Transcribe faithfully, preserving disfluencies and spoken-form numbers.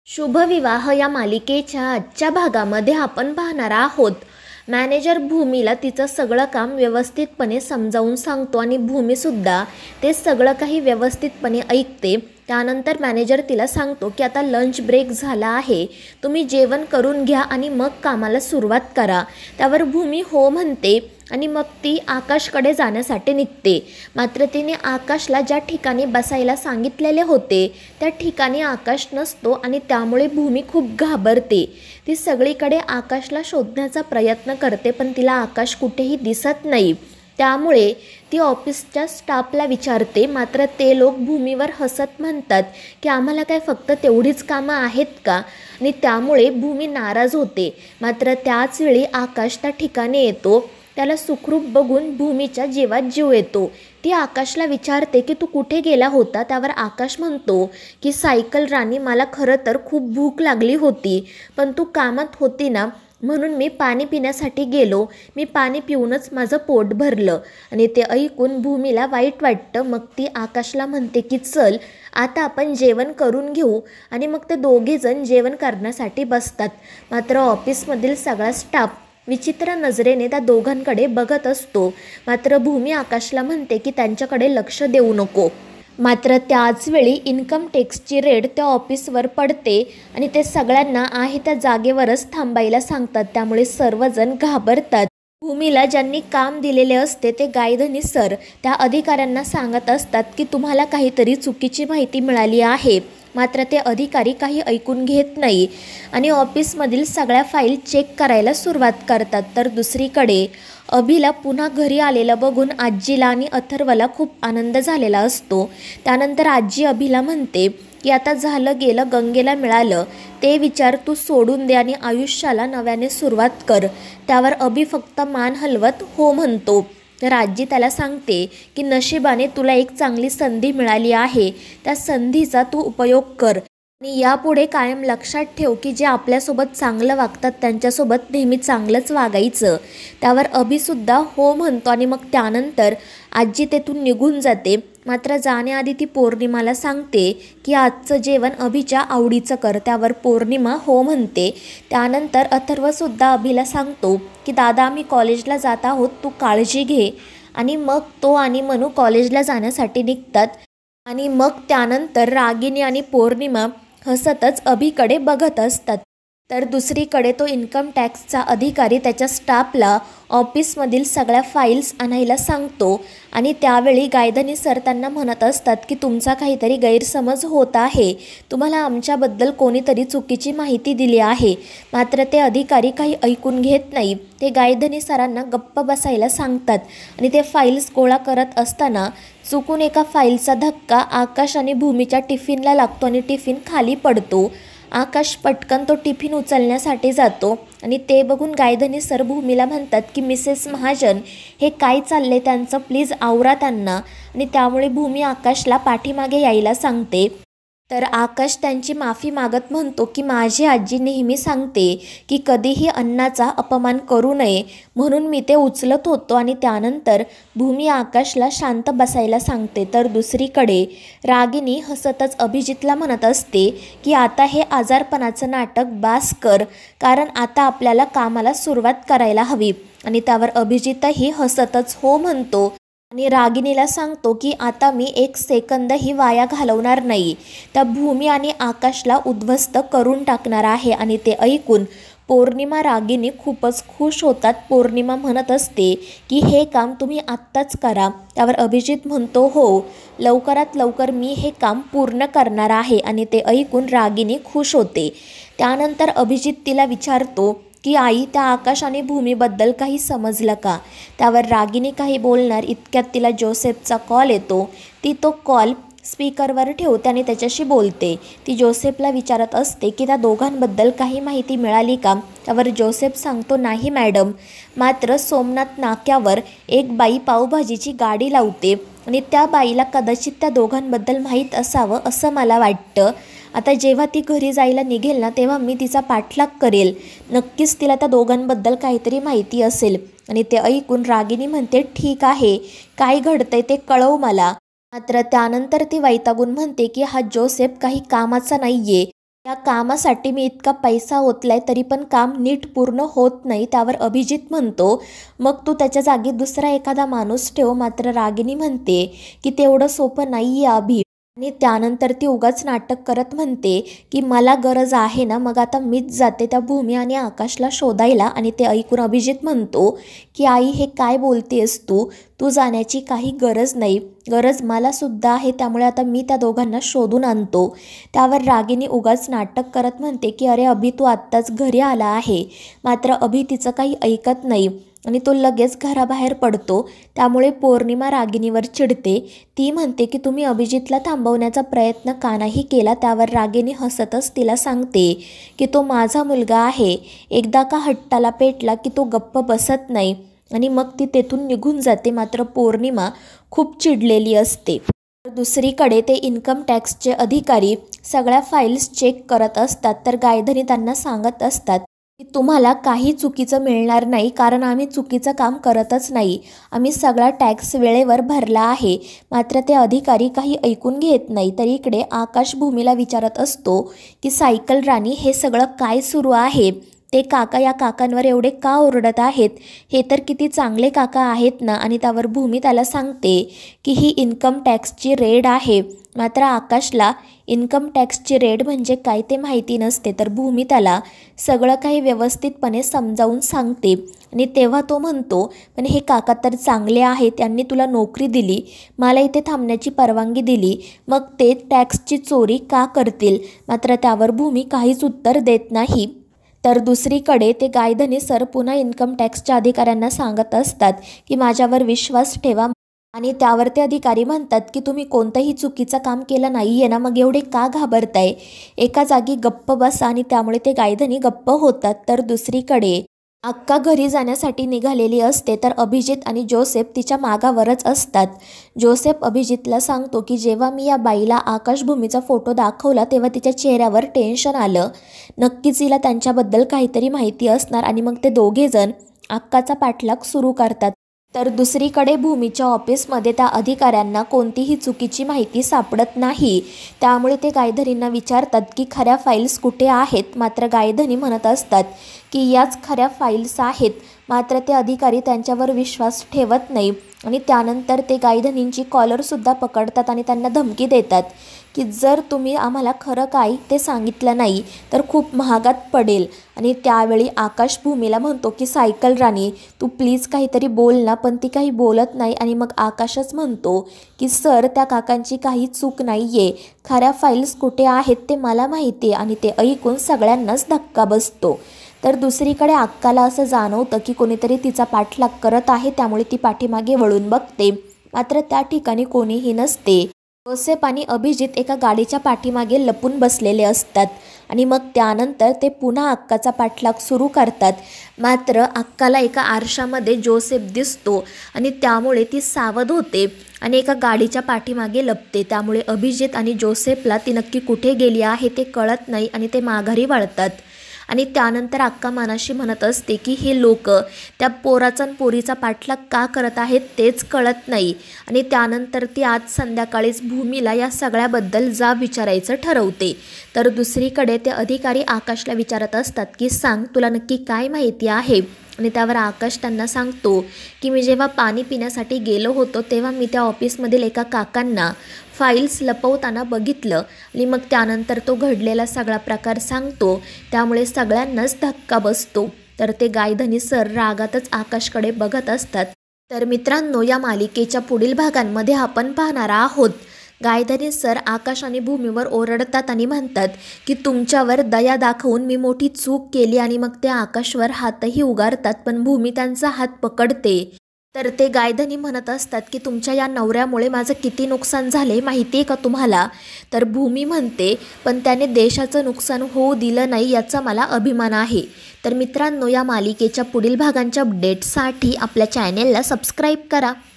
शुभविवाह या मालिकेच्या आजच्या भागामध्ये आपण पाहणार आहोत. मॅनेजर भूमीला तिचं सगळं काम व्यवस्थितपणे समजावून सांगतो आणि भूमीसुद्धा ते सगळं काही व्यवस्थितपणे ऐकते. त्यानंतर मॅनेजर तिला सांगतो की आता लंच ब्रेक झाला आहे, तुम्ही जेवण करून घ्या आणि मग कामाला सुरुवात करा. त्यावर भूमी हो म्हणते आणि मग ती आकाशकडे जाण्यासाठी निघते. मात्र तिने आकाशला ज्या ठिकाणी बसायला सांगितलेले होते त्या ठिकाणी आकाश नसतो आणि त्यामुळे भूमी खूप घाबरते. ती सगळीकडे आकाशला शोधण्याचा प्रयत्न करते पण तिला आकाश कुठेही दिसत नाही. त्यामुळे ती ऑफिसच्या स्टाफला विचारते, मात्र ते लोक भूमीवर हसत म्हणतात की आम्हाला काय फक्त तेवढीच कामं आहेत का, आणि त्यामुळे भूमी नाराज होते. मात्र त्याच वेळी आकाश त्या ठिकाणी येतो. त्याला सुखरूप बघून भूमीच्या जीवात जीव येतो. ती आकाशला विचारते की तू कुठे गेला होता. त्यावर आकाश म्हणतो की सायकल राणी, मला खरं तर खूप भूक लागली होती पण तू कामात होती ना म्हणून मी पाणी पिण्यासाठी गेलो. मी पाणी पिऊनच माझं पोट भरलं. आणि ते ऐकून भूमीला वाईट वाटतं. मग ती आकाशला म्हणते की चल आता आपण जेवण करून घेऊ. आणि मग ते दोघेजण जेवण करण्यासाठी बसतात. मात्र ऑफिसमधील सगळा स्टाफ विचित्र नजरेने त्या दोघांकडे बघत असतो. मात्र भूमी आकाशला म्हणते की त्यांच्याकडे लक्ष देऊ नको. मात्र त्याचवेळी इन्कम टॅक्सची रेड त्या ऑफिसवर पडते आणि ते सगळ्यांना आहे त्या जागेवरच थांबायला सांगतात. त्यामुळे सर्वजण घाबरतात. भूमीला ज्यांनी काम दिलेले असते ते गायधनी सर त्या अधिकाऱ्यांना सांगत असतात की तुम्हाला काहीतरी चुकीची माहिती मिळाली आहे. मात्र ते अधिकारी काही ऐकून घेत नाही आणि ऑफिसमधील सगळ्या फाईल चेक करायला सुरुवात करतात. तर दुसरीकडे अभिला पुन्हा घरी आलेलं बघून आजीला आणि अथर्वला खूप आनंद झालेला असतो. त्यानंतर आजी अभिला म्हणते की आता झालं गेलं, गंगेला मिळालं ते विचार तू सोडून दे आणि आयुष्याला नव्याने सुरुवात कर. त्यावर अभि फक्त मान हलवत हो म्हणतो. तर आजी त्याला सांगते की नशिबाने तुला एक चांगली संधी मिळाली आहे, त्या संधीचा तू उपयोग कर आणि यापुढे कायम लक्षात ठेव की जे आपल्यासोबत चांगलं वागतात त्यांच्यासोबत नेहमी चांगलंच वागायचं. त्यावर अभिसुद्धा हो म्हणतो आणि मग त्यानंतर आजी तेथून निघून जाते. मात्र जाण्याआधी ती पौर्णिमाला सांगते की आजचं जेवण अभिच्या आवडीचं कर. त्यावर पौर्णिमा हो म्हणते. त्यानंतर अथर्वसुद्धा अभिला सांगतो की दादा मी कॉलेजला जात आहोत, तू काळजी घे. आणि मग तो आणि मनू कॉलेजला जाण्यासाठी निघतात. आणि मग त्यानंतर रागिनी आणि पौर्णिमा हसतच अभिकडे बघत असतात. तर दुसरीकडे तो इन्कम टॅक्सचा अधिकारी त्याच्या स्टाफला ऑफिसमधील सगळ्या फाईल्स आणायला सांगतो. आणि त्यावेळी गायधनी सर त्यांना म्हणत असतात की तुमचा काहीतरी गैरसमज होत आहे, तुम्हाला आमच्याबद्दल कोणीतरी चुकीची माहिती दिली आहे. मात्र ते अधिकारी काही ऐकून घेत नाही. ते गायधनी सरांना गप्प बसायला सांगतात आणि ते फाईल्स गोळा करत असताना चुकून एका फाईलचा धक्का आकाश आणि भूमीच्या टिफिनला लागतो आणि टिफिन खाली पडतो. आकाश पटकन तो टिफिन उचलण्यासाठी जातो आणि ते बघून गायधनी सर भूमीला म्हणतात की मिसेस महाजन हे काय चालले त्यांचं, प्लीज आवरा त्यांना. आणि त्यामुळे भूमी आकाशला पाठीमागे यायला सांगते. तर आकाश त्यांची माफी मागत म्हणतो की माझी आजी नेहमी सांगते की कधीही अन्नाचा अपमान करू नये, म्हणून मी ते उचलत होतो. आणि त्यानंतर भूमी आकाशला शांत बसायला सांगते. तर दुसरीकडे रागिनी हसतच अभिजितला म्हणत असते की आता हे आजारपणाचं नाटक बास कर, कारण आता आपल्याला कामाला सुरुवात करायला हवी. आणि त्यावर अभिजितही हसतच हो म्हणतो आणि रागिनीला सांगतो की आता मी एक सेकंदही वाया घालवणार नाही, त्या भूमी आणि आकाशला उद्ध्वस्त करून टाकणार आहे. आणि ते ऐकून पौर्णिमा रागिनी खूपच खुश होतात. पौर्णिमा म्हणत असते की हे काम तुम्ही आत्ताच करा. त्यावर अभिजित म्हणतो हो, लवकरात लवकर मी हे काम पूर्ण करणार आहे. आणि ते ऐकून रागिनी खुश होते. त्यानंतर अभिजित तिला विचारतो की आई त्या आकाश आणि भूमीबद्दल काही समजलं का. त्यावर रागिनी काही बोलणार इतक्यात तिला जोसेफचा कॉल येतो. ती तो कॉल स्पीकरवर ठेवते आणि त्याच्याशी बोलते. ती जोसेफला विचारत असते की त्या दोघांबद्दल काही माहिती मिळाली का. त्यावर जोसेफ सांगतो नाही मॅडम, मात्र सोमनाथ नाक्यावर एक बाई पावभाजीची गाडी लावते आणि त्या बाईला कदाचित त्या दोघांबद्दल माहीत असावं असं मला वाटतं. आता जेव्हा ती घरी जायला निघेल ना तेव्हा मी तिचा पाठलाग करेल, नक्कीच तिला त्या दोघांबद्दल काहीतरी माहिती असेल. आणि ते ऐकून रागिनी म्हणते ठीक आहे, काय घडतंय ते कळव मला. मात्र त्यानंतर ती वैतागून म्हणते की हा जोसेफ काही कामाचा नाहीये. या कामासाठी मी इतका पैसा ओतलाय तरी पण काम नीट पूर्ण होत नाही. त्यावर अभिजित म्हणतो, मग तू त्याच्या जागी दुसरा एखादा माणूस ठेव. मात्र रागिनी म्हणते की तेवढं सोपं नाही आहे अभि. आणि त्यानंतर ती उगाच नाटक करत म्हणते की मला गरज आहे ना, मग आता मीच जाते त्या भूमी आणि आकाशला शोधायला. आणि ते ऐकून अभिजित म्हणतो की आई हे काय बोलतेस तू तू जाण्याची काही गरज नाही, गरज मलासुद्धा आहे. त्यामुळे आता मी त्या दोघांना शोधून आणतो. त्यावर रागिनी उगाच नाटक करत म्हणते की अरे अभि तू आत्ताच घरी आला आहे. मात्र अभि तिचं काही ऐकत नाही आणि तो लगेच घराबाहेर पडतो. त्यामुळे पौर्णिमा रागिनीवर चिडते. ती म्हणते की तुम्ही अभिजितला थांबवण्याचा प्रयत्न का नाही केला. त्यावर रागिनी हसतच तिला सांगते की तो माझा मुलगा आहे, एकदा का हट्टाला पेटला की तो गप्प बसत नाही. आणि मग ती तेथून निघून जाते. मात्र पौर्णिमा खूप चिडलेली असते. दुसरीकडे ते इन्कम टॅक्सचे अधिकारी सगळ्या फाईल्स चेक करत असतात. तर गायधनी त्यांना सांगत असतात की तुम्हाला काही चुकीचं मिळणार नाही, कारण आम्ही चुकीचं काम करतच नाही, आम्ही सगळा टॅक्स वेळेवर भरला आहे. मात्र ते अधिकारी काही ऐकून घेत नाही. तर इकडे आकाश भूमीला विचारत असतो की सायकल राणी हे सगळं काय सुरू आहे, ते काका या काकांवर एवढे का ओरडत आहेत, हे तर किती चांगले काका आहेत ना. आणि त्यावर भूमी त्याला सांगते की ही इन्कम टॅक्सची रेड आहे. मात्र आकाशला इन्कम टॅक्सची रेड म्हणजे काय ते माहिती नसते. तर भूमी त्याला सगळं काही व्यवस्थितपणे समजावून सांगते. आणि तेव्हा तो म्हणतो पण हे काका तर चांगले आहेत, त्यांनी तुला नोकरी दिली, मला इथे थांबण्याची परवानगी दिली, मग ते टॅक्सची चोरी का करतील. मात्र त्यावर भूमी काहीच उत्तर देत नाही. तर दुसरीकडे ते गायधनी सर पुन्हा इन्कम टॅक्सच्या अधिकाऱ्यांना सांगत असतात की माझ्यावर विश्वास ठेवा. आणि त्यावर ते अधिकारी म्हणतात की तुम्ही कोणतंही चुकीचं काम केलं नाही आहे ना, मग एवढे का घाबरताय, एका जागी गप्प बसा. आणि त्यामुळे ते गायधनी गप्प होतात. तर दुसरीकडे अक्का घरी जाण्यासाठी निघालेली असते. तर अभिजित आणि जोसेफ तिच्या मागावरच असतात. जोसेफ अभिजितला सांगतो की जेव्हा मी या बाईला आकाशभूमीचा फोटो दाखवला तेव्हा तिच्या चेहऱ्यावर टेन्शन आलं, नक्कीच तिला त्यांच्याबद्दल काहीतरी माहिती असणार. आणि मग ते दोघेजण अक्काचा पाठलाग सुरू करतात. तर दुसरीकडे भूमीच्या ऑफिसमध्ये त्या अधिकाऱ्यांना कोणतीही चुकीची माहिती सापडत नाही. त्यामुळे ते गायधनींना विचारतात की खऱ्या फाईल्स कुठे आहेत. मात्र गायधनी म्हणत असतात की याच खऱ्या फाईल्स आहेत. मात्र ते अधिकारी त्यांच्यावर विश्वास ठेवत नाही. आणि त्यानंतर ते गायधनींची कॉलरसुद्धा पकडतात आणि त्यांना धमकी देतात की जर तुम्ही आम्हाला खरं काय ते सांगितलं नाही तर खूप महागात पडेल. आणि त्यावेळी आकाश भूमीला म्हणतो की सायकल राणी तू प्लीज काहीतरी बोल ना, पण ती काही बोलत नाही. आणि मग आकाशच म्हणतो की सर त्या काकांची काही चूक नाही आहे, खऱ्या फाईल्स कुठे आहेत ते मला माहिती आहे. आणि ते ऐकून सगळ्यांनाच धक्का बसतो. तर दुसरीकडे अक्काला असं जाणवतं की कोणीतरी तिचा पाठलाग करत आहे. त्यामुळे ती पाठीमागे वळून बघते. मात्र त्या ठिकाणी कोणीही नसते. जोसेफ आणि अभिजित एका गाडीच्या पाठीमागे लपून बसलेले असतात. आणि मग त्यानंतर ते पुन्हा अक्काचा पाठलाग सुरू करतात. मात्र अक्काला एका आरशामध्ये जोसेफ दिसतो आणि त्यामुळे ती सावध होते आणि एका गाडीच्या पाठीमागे लपते. त्यामुळे अभिजित आणि जोसेफला ती नक्की कुठे गेली आहे ते कळत नाही आणि ते माघारी वळतात. आणि त्यानंतर अक्का मनाशी म्हणत असते की हे लोक त्या पोराचा आणि पोरीचा पाठलाग का करत आहेत तेच कळत नाही. आणि त्यानंतर ती आज संध्याकाळीच भूमीला या सगळ्याबद्दल जाब विचारायचं ठरवते. तर दुसरीकडे ते अधिकारी आकाशला विचारत असतात की सांग तुला नक्की काय माहिती आहे. आणि त्यावर आकाश त्यांना सांगतो की मी जेव्हा पाणी पिण्यासाठी गेलो होतो तेव्हा मी त्या ऑफिसमधील एका काकांना फाईल्स लपवताना बघितलं. आणि मग त्यानंतर तो घडलेला सगळा प्रकार सांगतो. त्यामुळे सगळ्यांनाच धक्का बसतो. तर ते गायधनी सर रागातच आकाशकडे बघत असतात. तर मित्रांनो, या मालिकेच्या पुढील भागांमध्ये आपण पाहणार आहोत गायधनी सर आकाश आणि भूमीवर ओरडतात आणि म्हणतात की तुमच्यावर दया दाखवून मी मोठी चूक केली. आणि मग ते आकाशवर हातही उगारतात पण भूमी त्यांचा हात पकडते. तर ते गायधनी म्हणत असतात की तुमच्या या नवऱ्यामुळे माझं किती नुकसान झाले माहिती आहे का तुम्हाला. तर भूमी म्हणते पण त्याने देशाचं नुकसान होऊ दिलं नाही याचा मला अभिमान आहे. तर मित्रांनो, या मालिकेच्या पुढील भागांच्या अपडेटसाठी आपल्या चॅनेलला सबस्क्राईब करा.